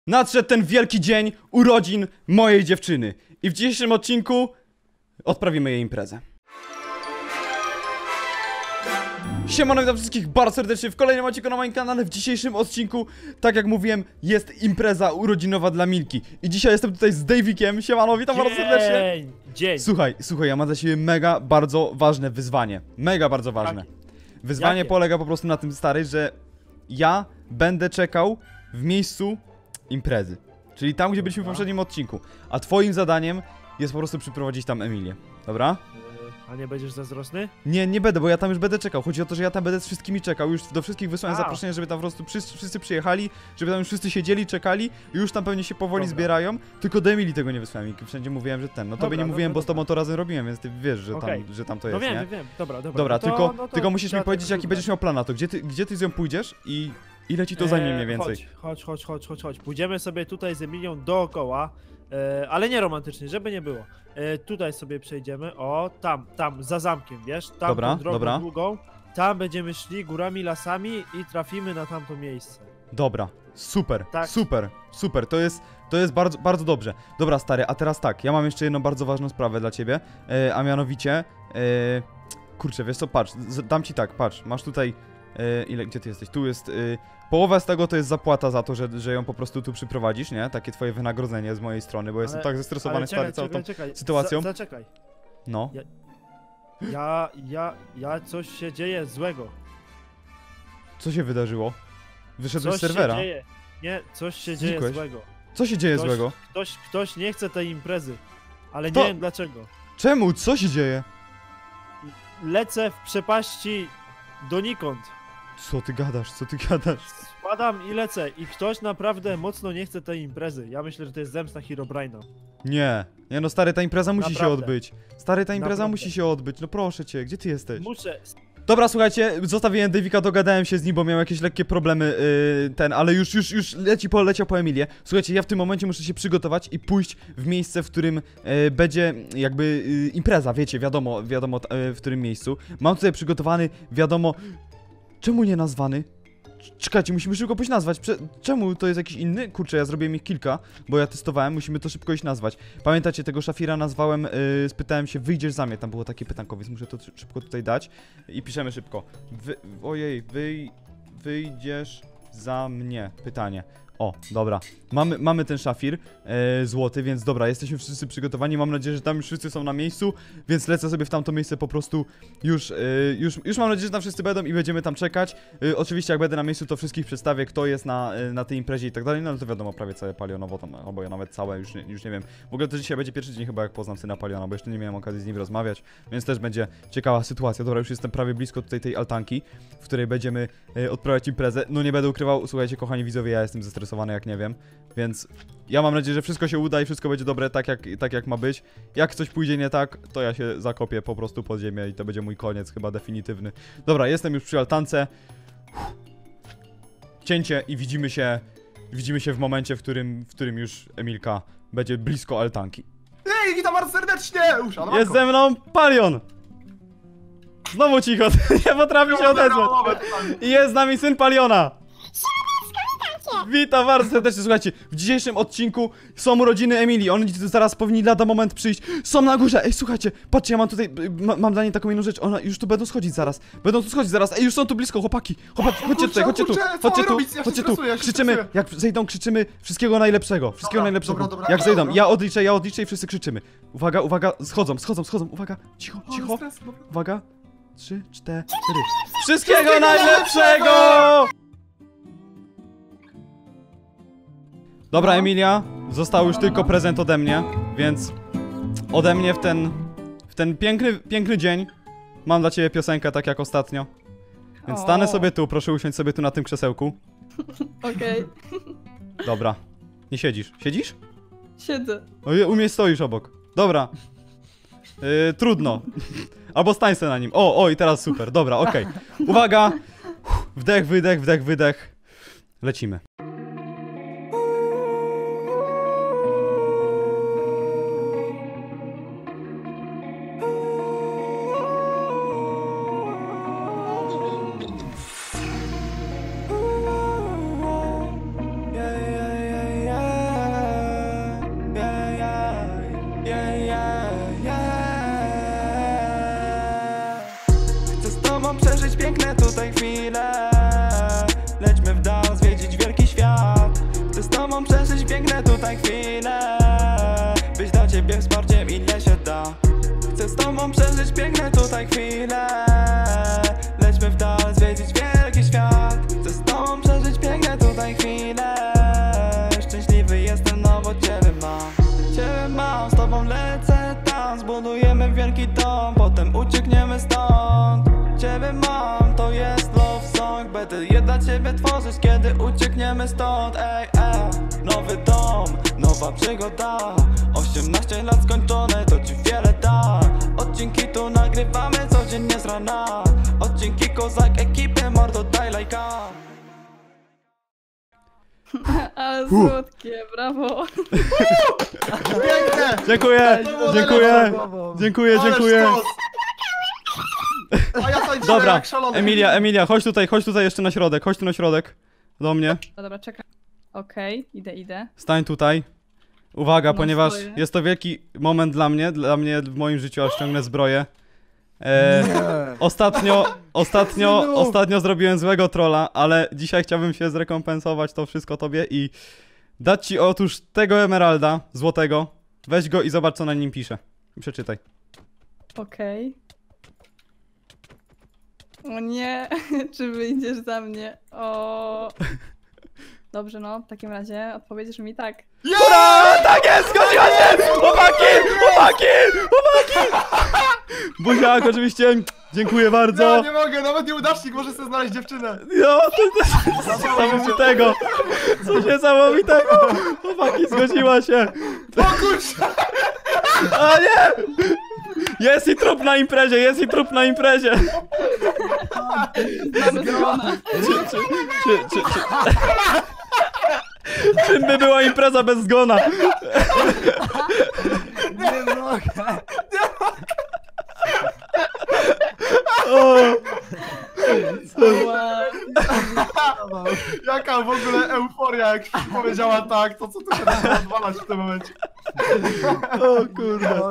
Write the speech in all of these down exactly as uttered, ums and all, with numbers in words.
Nadszedł ten wielki dzień urodzin mojej dziewczyny. I w dzisiejszym odcinku odprawimy jej imprezę. Siemano, witam wszystkich bardzo serdecznie w kolejnym odcinku na moim kanale. W dzisiejszym odcinku, tak jak mówiłem, jest impreza urodzinowa dla Milki. I dzisiaj jestem tutaj z Davikiem. Siemano, witam bardzo serdecznie. Dzień. Słuchaj, słuchaj, ja mam dla ciebie mega bardzo ważne wyzwanie. Mega bardzo ważne. Wyzwanie Jakie? polega po prostu na tym, stary, że ja będę czekał w miejscu imprezy. Czyli tam, gdzie byliśmy w poprzednim odcinku. A twoim zadaniem jest po prostu przyprowadzić tam Emilię. Dobra? A nie będziesz zazdrosny? Nie, nie będę, bo ja tam już będę czekał. Chodzi o to, że ja tam będę z wszystkimi czekał. Już do wszystkich wysłałem A. zaproszenie, żeby tam po prostu wszyscy, wszyscy przyjechali, żeby tam już wszyscy siedzieli, czekali i już tam pewnie się powoli Dobra. zbierają. Tylko do Emilii tego nie wysłałem i wszędzie mówiłem, że ten. No tobie Dobra, nie mówiłem, dobra, bo z tobą dobra. to razem robiłem, więc ty wiesz, że, Okej. tam, że tam to No jest, wiem, nie? wiem, wiem. Dobra, dobra. Dobra, no to, tylko, no to tylko musisz mi ja powiedzieć, tak jaki będziesz zróbmy. miał plan na to. Gdzie ty, gdzie ty z nią pójdziesz i ile ci to zajmie mniej Eee, więcej? Chodź, chodź, chodź, chodź, chodź, chodź. Pójdziemy sobie tutaj z Emilią dookoła, e, ale nie romantycznie, żeby nie było. E, tutaj sobie przejdziemy, o, tam, tam, za zamkiem, wiesz? Tam Dobra, tą drogą dobra. długą. Tam będziemy szli górami, lasami i trafimy na tamto miejsce. Dobra, super, Tak. super, super, to jest, to jest bardzo, bardzo dobrze. Dobra, stary, a teraz tak, ja mam jeszcze jedną bardzo ważną sprawę dla ciebie, e, a mianowicie, e, kurczę, wiesz co, patrz, z, dam ci tak, patrz, masz tutaj, e, ile, gdzie ty jesteś, tu jest, e, połowa z tego to jest zapłata za to, że, że ją po prostu tu przyprowadzisz, nie, takie twoje wynagrodzenie z mojej strony, bo jestem Ale- tak zestresowany, Ale stary, czekaj, całą tą czekaj, czekaj. sytuacją. Za, zaczekaj. No, Ja, ja, ja, coś się dzieje złego. co się wydarzyło? Wyszedłeś Coś z serwera? się dzieje. Nie, coś się dzieje Znikłeś? złego. Co się dzieje Ktoś, złego? Ktoś, ktoś nie chce tej imprezy, ale To- nie wiem dlaczego. Czemu? Co się dzieje? Lecę w przepaści donikąd. Co ty gadasz, co ty gadasz? Spadam i lecę i ktoś naprawdę mocno nie chce tej imprezy. Ja myślę, że to jest zemsta Herobrine'a. Nie, nie no stary, ta impreza musi się Naprawdę. odbyć. Stary, ta impreza Naprawdę. musi się odbyć, no proszę cię, gdzie ty jesteś? Muszę... Dobra, słuchajcie, zostawiłem Davika, dogadałem się z nim, bo miał jakieś lekkie problemy, yy, ten, ale już, już, już leci po, leciał po Emilię. Słuchajcie, ja w tym momencie muszę się przygotować i pójść w miejsce, w którym yy, będzie jakby yy, impreza, wiecie, wiadomo, wiadomo yy, w którym miejscu. Mam tutaj przygotowany, wiadomo, czemu nie nazwany? Czekajcie, musimy szybko pójść nazwać. Prze czemu to jest jakiś inny? Kurczę, ja zrobiłem ich kilka, bo ja testowałem, musimy to szybko iść nazwać. Pamiętacie, tego szafira nazwałem, yy, spytałem się, wyjdziesz za mnie, tam było takie pytanko, więc muszę to szybko tutaj dać. I piszemy szybko. Wy ojej, wyj wyjdziesz za mnie, pytanie. O, dobra, mamy, mamy ten szafir e, złoty, więc dobra, jesteśmy wszyscy przygotowani, mam nadzieję, że tam już wszyscy są na miejscu, więc lecę sobie w tamto miejsce po prostu już, e, już, już mam nadzieję, że tam wszyscy będą i będziemy tam czekać. E, oczywiście jak będę na miejscu, to wszystkich przedstawię, kto jest na, e, na tej imprezie i tak dalej, no ale to wiadomo, prawie całe Palionowo tam, albo ja nawet całe, już nie, już nie wiem. W ogóle to dzisiaj będzie pierwszy dzień chyba, jak poznam syna Paliona, bo jeszcze nie miałem okazji z nim rozmawiać, więc też będzie ciekawa sytuacja. Dobra, już jestem prawie blisko tutaj tej altanki, w której będziemy e, odprawiać imprezę. No nie będę ukrywał, słuchajcie, kochani widzowie, ja jestem zestresowany jak nie wiem, więc ja mam nadzieję, że wszystko się uda i wszystko będzie dobre tak jak, tak jak ma być. Jak coś pójdzie nie tak, to ja się zakopię po prostu pod ziemię i to będzie mój koniec chyba definitywny. Dobra, jestem już przy altance. Uff. Cięcie i widzimy się, widzimy się w momencie, w którym, w którym już Emilka będzie blisko altanki. Ej, witam bardzo serdecznie! Uszanowanko. Jest ze mną Palion! Znowu cicho, nie potrafi się odezwać. I jest z nami syn Paliona! Witam bardzo serdecznie, słuchajcie, w dzisiejszym odcinku są urodziny Emilii, oni zaraz powinni lada moment przyjść, są na górze, ej słuchajcie, patrzcie, ja mam tutaj, ma, mam dla niej taką inną rzecz, ona już tu będą schodzić zaraz, będą tu schodzić zaraz, ej już są tu blisko, chłopaki, chłopaki, chodźcie tutaj, chodźcie tu, kurczę, co chodźcie tu, robić? Ja się chodźcie tu, stresuję, ja się krzyczymy, stresuję. jak zejdą, krzyczymy wszystkiego najlepszego, wszystkiego Dobra, najlepszego, dobra, dobra, jak dobra, zejdą, dobra. ja odliczę, ja odliczę i wszyscy krzyczymy, uwaga, uwaga, schodzą, schodzą, schodzą, uwaga, cicho, O, cicho, stres, dobra. uwaga, trzy, cztery, wszystkiego najlepszego! Dobra, Emilia, został już tylko prezent ode mnie, więc ode mnie w ten, w ten piękny, piękny dzień mam dla ciebie piosenkę, tak jak ostatnio. Więc stanę sobie tu, proszę usiąść sobie tu na tym krzesełku. Okej, Dobra, nie siedzisz. Siedzisz? siedzę. O, u mnie stoisz obok. Dobra. Yy, trudno. Albo stań se na nim. O, o i teraz super, dobra, okej. Uwaga! Wdech, wydech, wdech, wydech. Lecimy. piękne tutaj chwile, być dla ciebie wsparciem ile się da. Chcę z tobą przeżyć piękne tutaj chwile, lećmy w dal, zwiedzić wielki świat. Chcę z tobą przeżyć piękne tutaj chwile, szczęśliwy jestem, no bo ciebie mam. Ciebie mam, z tobą lecę tam, zbudujemy wielki dom, potem uciekniemy stąd. Ciebie mam, to jest love song, będę je dla ciebie tworzyć, kiedy uciekniemy stąd. Ej, ej, nowy dom, nowa przygoda, osiemnaście lat skończone, to ci wiele da. Odcinki tu nagrywamy codziennie z rana, odcinki kozak ekipy, mordo daj lajka. Ale słodkie, brawo. Piękne! Dziękuję, dziękuję, dziękuję, Ale dziękuję. sztos! A ja tańczyłem Dobra, jak szalony. Emilia, Emilia, chodź tutaj, chodź tutaj jeszcze na środek, chodź tu na środek. Do mnie. No dobra, czekaj. Okej, idę, idę. Stań tutaj. Uwaga, No, ponieważ stoję. jest to wielki moment dla mnie, dla mnie w moim życiu, aż ciągnę zbroję. E, ostatnio, ostatnio, Synu. ostatnio zrobiłem złego trolla, ale dzisiaj chciałbym się zrekompensować to wszystko tobie i dać ci otóż tego emeralda złotego. Weź go i zobacz, co na nim pisze. Przeczytaj. Okej. O nie, czy wyjdziesz za mnie? O. Dobrze, no, w takim razie odpowiedziesz mi tak. Ura! Tak jest! Zgodziła się! Chłopaki! Chłopaki! Chłopaki! Buziak, oczywiście. Dziękuję Ja bardzo. nie mogę, nawet nieudacznik może sobie znaleźć dziewczynę. No, to, to coś niesamowitego. Coś niesamowitego. Chłopaki, zgodziła się. Pokój się! A nie! Jest i trup na imprezie, jest i trup na imprezie. Mamy zgona. Czy, czy, czy, czy, czy... Czym by była impreza bez zgona? Nie mogę. O, Jaka w ogóle euforia, jak powiedziała tak, to co tu się da odwalać w tym momencie. o kurde.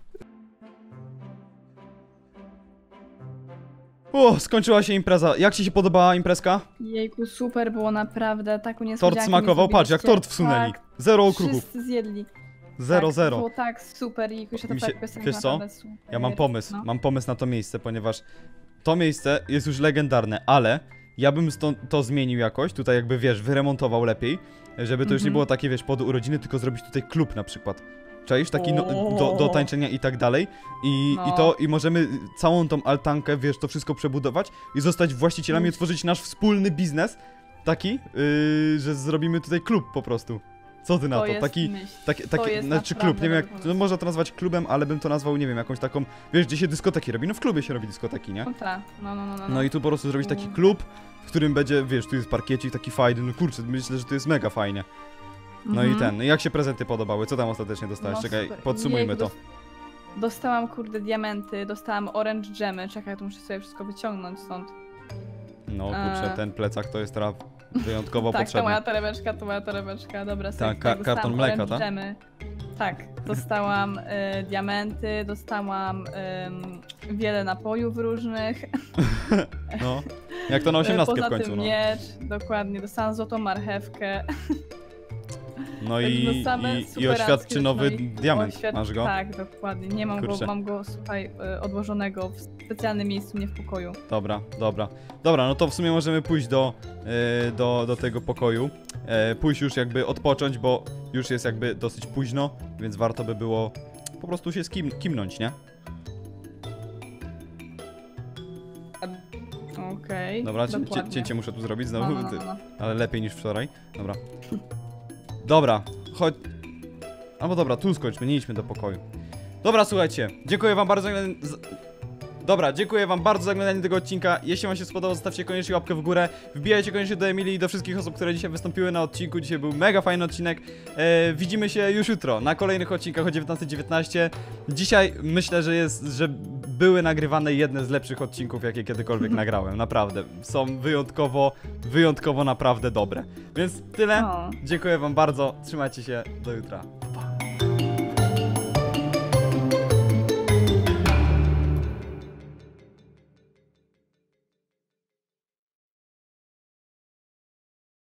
O, skończyła się impreza. Jak ci się podobała imprezka? Jejku, super było naprawdę, taką niespodziankę Tort mi smakował? Patrz, jak zrobiliście. tort wsunęli. Tak, Zero okruchów. wszyscy zjedli. Zero, tak, zero. Było tak super i już to Mi się- tak piosenka wiesz co? naprawdę super. Ja mam pomysł, No. mam pomysł na to miejsce, ponieważ to miejsce jest już legendarne, ale ja bym stąd to zmienił jakoś, tutaj jakby wiesz, wyremontował lepiej, żeby to już nie Mhm. było takie wiesz, pod urodziny, tylko zrobić tutaj klub na przykład. Czaisz? Taki no, do, do tańczenia i tak dalej. I, No. i to, i możemy całą tą altankę, wiesz, to wszystko przebudować i zostać właścicielami, Mm. otworzyć nasz wspólny biznes, taki, yy, że zrobimy tutaj klub po prostu. Co ty na to? To jest Taki, myśl. taki, To taki jest znaczy naprawdę klub, nie wiem jak, dobry no pomysł. można to nazwać klubem, ale bym to nazwał, nie wiem, jakąś taką, wiesz, gdzie się dyskoteki robi, no w klubie się robi dyskoteki, nie? No tak, no, no, no, no. No i tu po prostu zrobić taki Mm. klub, w którym będzie, wiesz, tu jest parkiecik taki fajny, no kurczę, myślę, że to jest mega fajnie. No i Mhm. ten, no i jak się prezenty podobały? Co tam ostatecznie dostałeś? No Czekaj, super. podsumujmy Jejku, to. dos- Dostałam kurde diamenty, dostałam orange dżemy, czekaj, to muszę sobie wszystko wyciągnąć stąd. No kurczę, Eee. ten plecak to jest teraz wyjątkowo Tak, to potrzebny. moja torebeczka, to moja torebeczka, dobra, sobie Tak, tutaj ka- dostałam karton mleka, orange tak? dżemy. Tak, dostałam y, diamenty, dostałam ym, wiele napojów różnych. No, jak to na Y, osiemnastkę Poza w końcu, tym no. miecz, dokładnie, dostałam złotą marchewkę. No Także i, no same i, i superanckie oświadczy nowy rzeczy, no i diament, oświad- masz go? Tak, dokładnie, nie mam Kurczę. go, mam go, słuchaj, y, odłożonego w specjalnym miejscu, nie w pokoju. Dobra, dobra. Dobra, no to w sumie możemy pójść do, e, do, do tego pokoju. E, pójść już jakby odpocząć, bo już jest jakby dosyć późno, więc warto by było po prostu się skim, kimnąć, nie? Okej, Dobra, cię, cię, dokładnie. cięcie muszę tu zrobić No, znowu, no, no, ty- no, no. ale lepiej niż wczoraj. Dobra. Dobra, chodź. Albo dobra, tu skończmy, nie idźmy do pokoju. Dobra, słuchajcie, dziękuję wam bardzo za... Dobra, dziękuję wam bardzo za oglądanie tego odcinka. Jeśli wam się spodobał, zostawcie koniecznie łapkę w górę. Wbijajcie koniecznie do Emilii i do wszystkich osób, które dzisiaj wystąpiły na odcinku. Dzisiaj był mega fajny odcinek. E, widzimy się już jutro na kolejnych odcinkach o dziewiętnastej dziewiętnaście. Dzisiaj myślę, że jest, że były nagrywane jedne z lepszych odcinków, jakie kiedykolwiek nagrałem. Naprawdę. Są wyjątkowo, wyjątkowo naprawdę dobre. Więc tyle. O. Dziękuję wam bardzo. Trzymajcie się. Do jutra.